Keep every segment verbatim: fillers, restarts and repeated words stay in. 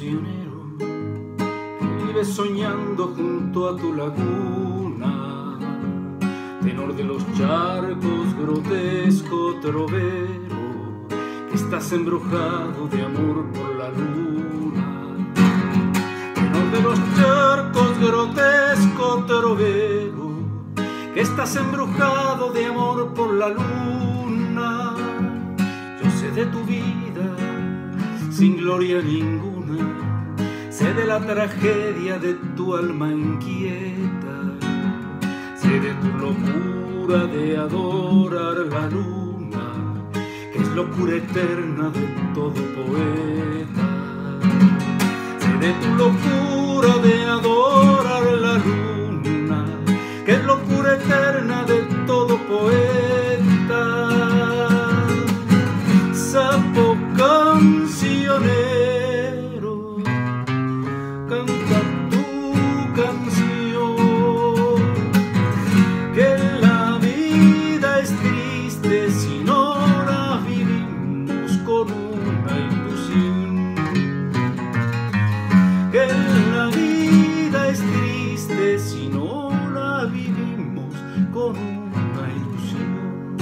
ilusionero que vive soñando junto a tu laguna, tenor de los charcos, grotesco trovero, que estás embrujado de amor por la luna. Tenor de los charcos, grotesco trovero, que estás embrujado de amor por la luna. Yo sé de tu vida sin gloria ninguna, sé de la tragedia de tu alma inquieta, sé de tu locura de adorar la luna, que es locura eterna de todo poeta. Sé de tu locura de adorar la luna, que es locura eterna de todo poeta. Sapo cancionero, canta tu canción, que la vida es triste si no la vivimos con una ilusión, que la vida es triste si no la vivimos con una ilusión.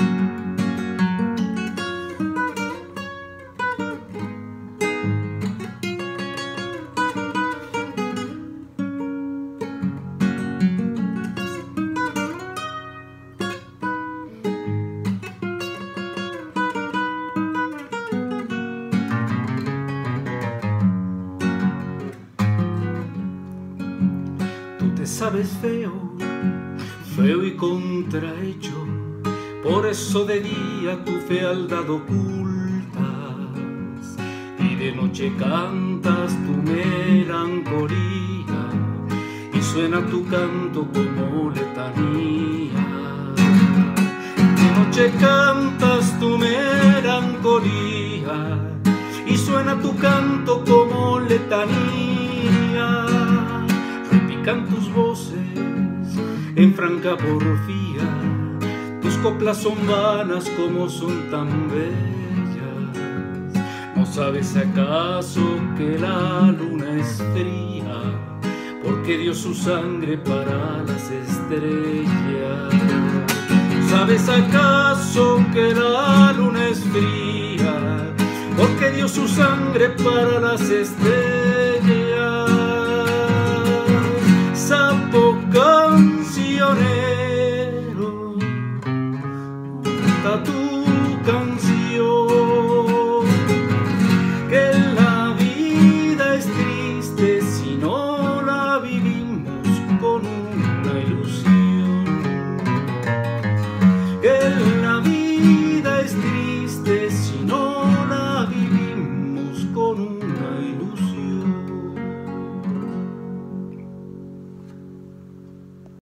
Sabes feo, feo y contrahecho, por eso de día tu fealdad ocultas y de noche cantas tu melancolía y suena tu canto como letanía. De noche cantas tu melancolía y suena tu canto como letanía. Repican tus voces en franca porfía, tus coplas son vanas como son tan bellas. ¿No sabes acaso que la luna es fría, porque dio su sangre para las estrellas? ¿No sabes acaso que la luna es fría, porque dio su sangre para las estrellas?